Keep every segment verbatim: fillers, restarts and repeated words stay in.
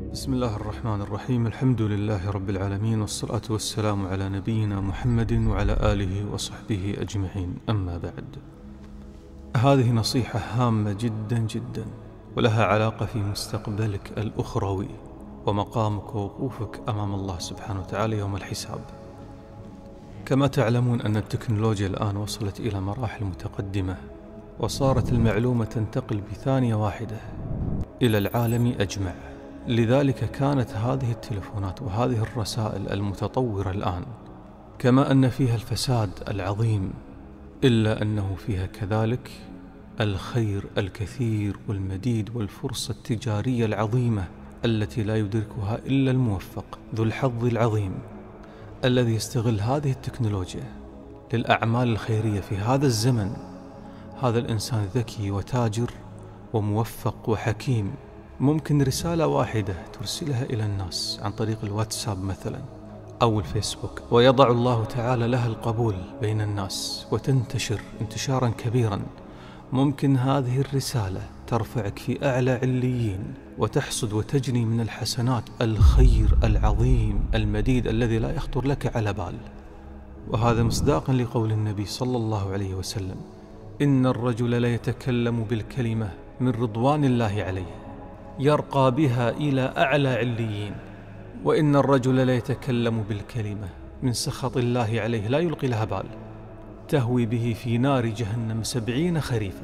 بسم الله الرحمن الرحيم. الحمد لله رب العالمين، والصلاة والسلام على نبينا محمد وعلى آله وصحبه أجمعين. أما بعد، هذه نصيحة هامة جدا جدا، ولها علاقة في مستقبلك الأخروي ومقامك ووقوفك أمام الله سبحانه وتعالى يوم الحساب. كما تعلمون أن التكنولوجيا الآن وصلت إلى مراحل متقدمة، وصارت المعلومة تنتقل بثانية واحدة إلى العالم أجمع. لذلك كانت هذه التلفونات وهذه الرسائل المتطورة الآن، كما أن فيها الفساد العظيم، إلا أنه فيها كذلك الخير الكثير والمديد والفرصة التجارية العظيمة التي لا يدركها إلا الموفق ذو الحظ العظيم، الذي يستغل هذه التكنولوجيا للأعمال الخيرية في هذا الزمن. هذا الإنسان ذكي وتاجر وموفق وحكيم، ممكن رسالة واحدة ترسلها إلى الناس عن طريق الواتساب مثلا أو الفيسبوك، ويضع الله تعالى لها القبول بين الناس وتنتشر انتشارا كبيرا. ممكن هذه الرسالة ترفعك في أعلى عليين، وتحصد وتجني من الحسنات الخير العظيم المديد الذي لا يخطر لك على بال. وهذا مصداقا لقول النبي صلى الله عليه وسلم: إن الرجل لا يتكلم بالكلمة من رضوان الله عليه يرقى بها إلى أعلى عليين، وإن الرجل لا يتكلم بالكلمة من سخط الله عليه لا يلقي لها بال تهوي به في نار جهنم سبعين خريفا،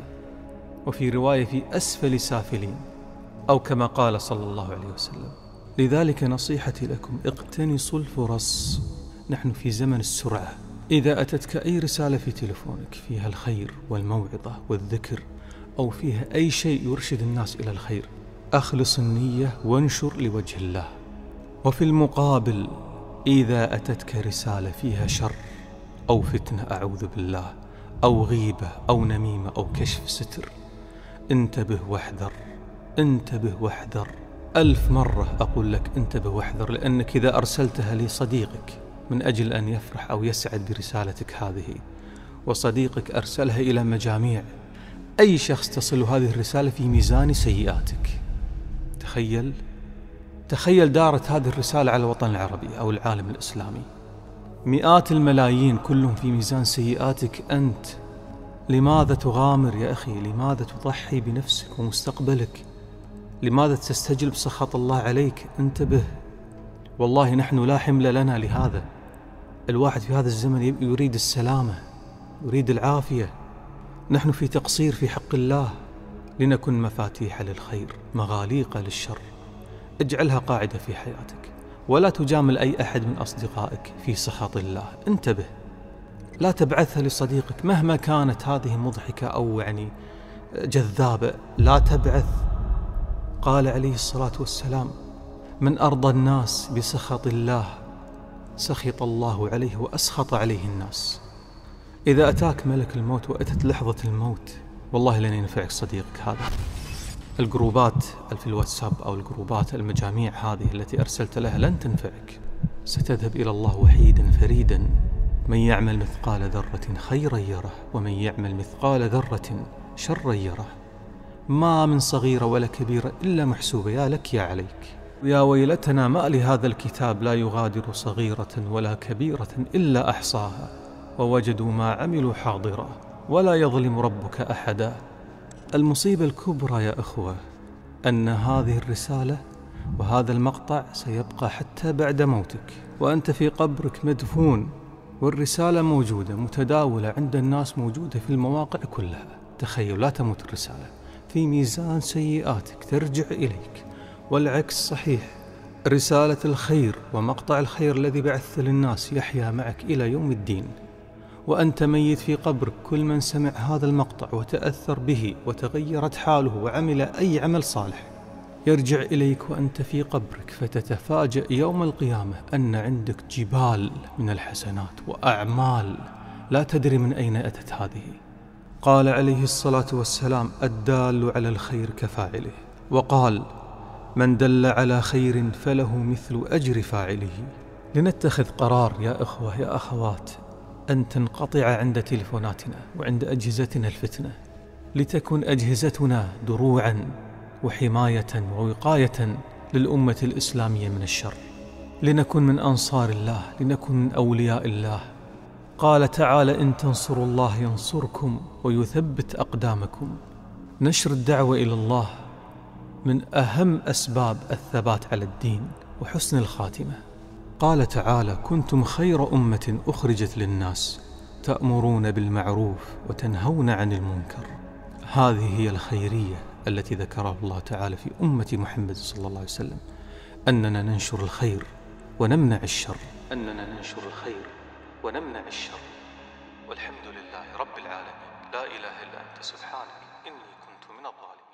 وفي رواية في أسفل سافلين، أو كما قال صلى الله عليه وسلم. لذلك نصيحتي لكم: اقتنصوا الفرص. نحن في زمن السرعة. إذا أتتك أي رسالة في تلفونك فيها الخير والموعظة والذكر، أو فيها أي شيء يرشد الناس إلى الخير، أخلص النية وانشر لوجه الله. وفي المقابل، إذا أتتك رسالة فيها شر أو فتنة أعوذ بالله، أو غيبة أو نميمة أو كشف ستر، انتبه واحذر، انتبه واحذر. ألف مرة أقول لك انتبه واحذر، لأنك إذا أرسلتها لصديقك من أجل أن يفرح أو يسعد برسالتك هذه، وصديقك أرسلها إلى مجاميع، أي شخص تصل هذه الرسالة في ميزان سيئاتك. تخيل تخيل دارت هذه الرسالة على الوطن العربي أو العالم الإسلامي، مئات الملايين كلهم في ميزان سيئاتك أنت. لماذا تغامر يا أخي؟ لماذا تضحي بنفسك ومستقبلك؟ لماذا تستجلب سخط الله عليك؟ انتبه. والله نحن لا حمل لنا لهذا. الواحد في هذا الزمن يريد السلامة، يريد العافية. نحن في تقصير في حق الله. لنكن مفاتيح للخير مغاليق للشر. اجعلها قاعدة في حياتك، ولا تجامل أي أحد من أصدقائك في سخط الله. انتبه، لا تبعثها لصديقك مهما كانت هذه مضحكة أو يعني جذابة، لا تبعث. قال عليه الصلاة والسلام: من أرضى الناس بسخط الله سخط الله عليه وأسخط عليه الناس. إذا أتاك ملك الموت وأتت لحظة الموت، والله لن ينفعك صديقك هذا. الجروبات في الواتساب أو الجروبات المجاميع هذه التي أرسلت لها لن تنفعك. ستذهب إلى الله وحيدا فريدا. من يعمل مثقال ذرة خيرا يره، ومن يعمل مثقال ذرة شرا يره. ما من صغيرة ولا كبيرة إلا محسوبة. يا لك يا عليك. يا ويلتنا ما لهذا الكتاب لا يغادر صغيرة ولا كبيرة إلا أحصاها، ووجدوا ما عملوا حاضرا ولا يظلم ربك أحدا. المصيبة الكبرى يا أخوة أن هذه الرسالة وهذا المقطع سيبقى حتى بعد موتك، وأنت في قبرك مدفون، والرسالة موجودة متداولة عند الناس، موجودة في المواقع كلها. تخيل، لا تموت الرسالة في ميزان سيئاتك ترجع إليك. والعكس صحيح، رسالة الخير ومقطع الخير الذي بعثت للناس يحيا معك إلى يوم الدين، وأنت ميت في قبرك. كل من سمع هذا المقطع وتأثر به وتغيرت حاله وعمل أي عمل صالح يرجع إليك وأنت في قبرك، فتتفاجأ يوم القيامة أن عندك جبال من الحسنات وأعمال لا تدري من أين أتت هذه. قال عليه الصلاة والسلام: الدال على الخير كفاعله. وقال: من دل على خير فله مثل أجر فاعله. لنتخذ قرار يا إخوة يا أخوات أن تنقطع عند تلفوناتنا وعند أجهزتنا الفتنة، لتكن أجهزتنا دروعا وحماية ووقاية للأمة الإسلامية من الشر، لنكن من أنصار الله، لنكن من أولياء الله. قال تعالى: إن تنصروا الله ينصركم ويثبت أقدامكم. نشر الدعوة إلى الله من أهم أسباب الثبات على الدين وحسن الخاتمة. قال تعالى: كنتم خير أمة أخرجت للناس تأمرون بالمعروف وتنهون عن المنكر. هذه هي الخيرية التي ذكرها الله تعالى في أمة محمد صلى الله عليه وسلم، أننا ننشر الخير ونمنع الشر، أننا ننشر الخير ونمنع الشر. والحمد لله رب العالمين، لا إله إلا أنت سبحانك إني كنت من الظالمين.